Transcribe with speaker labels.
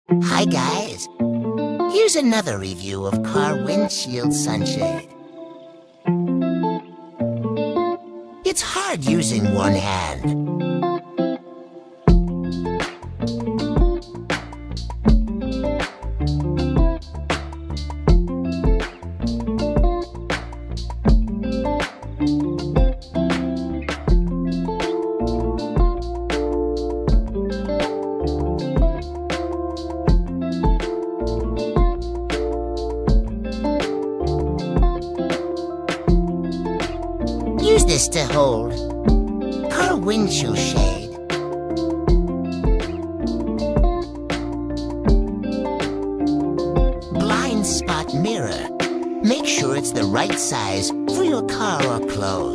Speaker 1: Hi guys, here's another review of car windshield sunshade. It's hard using one hand. Use this to hold car windshield shade. Blind spot mirror. Make sure it's the right size for your car or clothes.